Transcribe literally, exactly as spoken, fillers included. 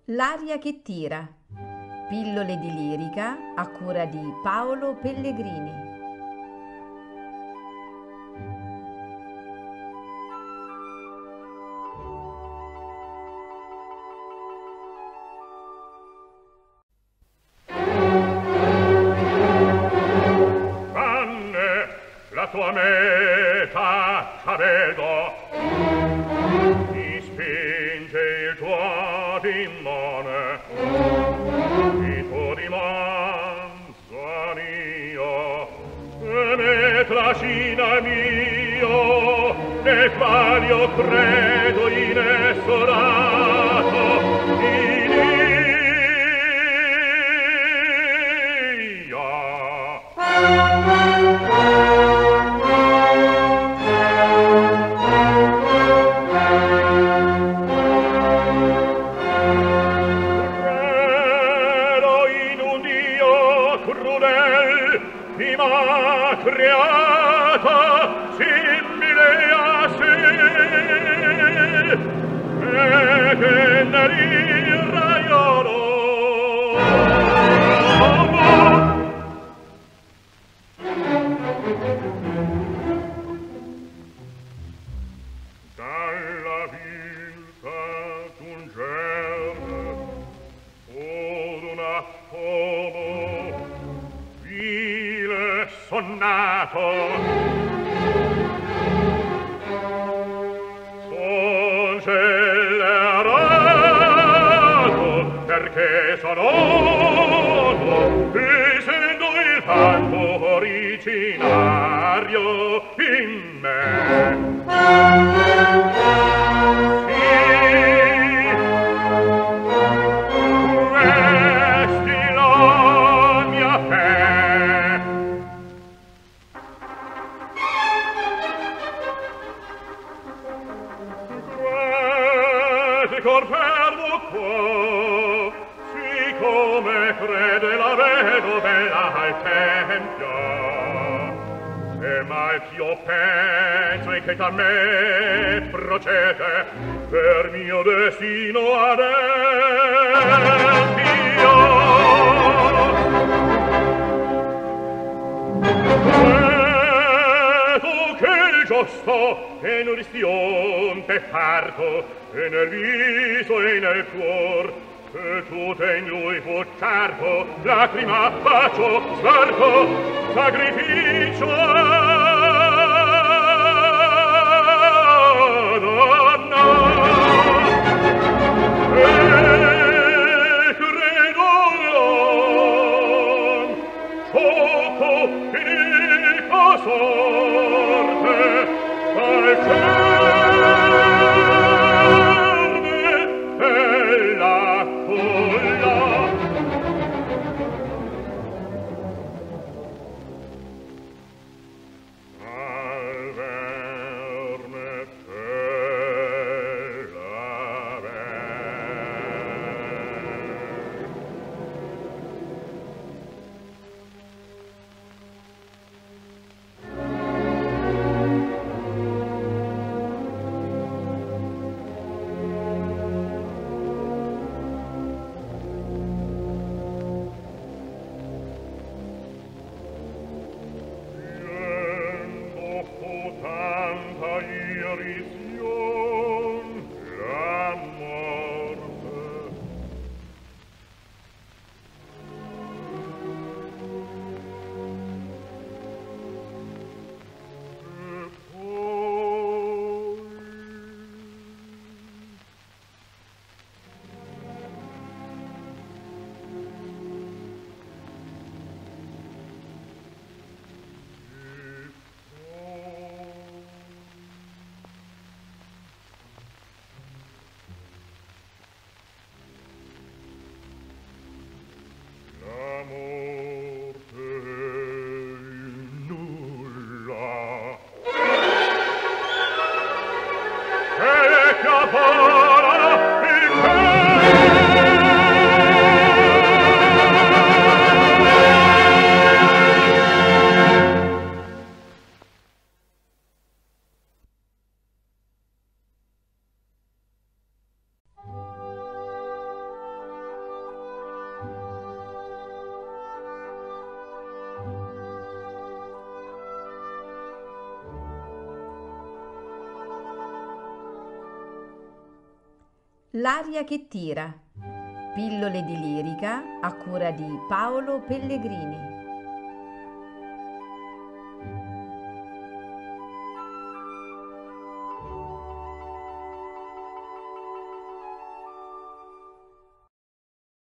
L'aria che tira. Pillole di lirica a cura di Paolo Pellegrini. Vanne, la tua meta t'avedo, mi spinge il tuo dimone, il tuo dimanzanio, e me trascina mio, nel quale io credo inesorato, in Dio. Credo in un Dio crudel, mi m'ha creata simile a sé, e che nell'irraiolo dalla vita giungere od un affomo vile sonnato son scellerato perché sono essendo il fatto originario in me. Corperdo qua, siccome crede la vedo bella al tempio, e mal ch'io penso e che da me procede, per mio destino adempio. Giusto e nell'istionte parto e nel viso e nel cuor e tutto in lui fu certo lacrima, bacio, sguardo, sacrificio donna e credo l'on sciocco inico sorte al cerve e la culla al verne L'aria che tira. Pillole di lirica a cura di Paolo Pellegrini.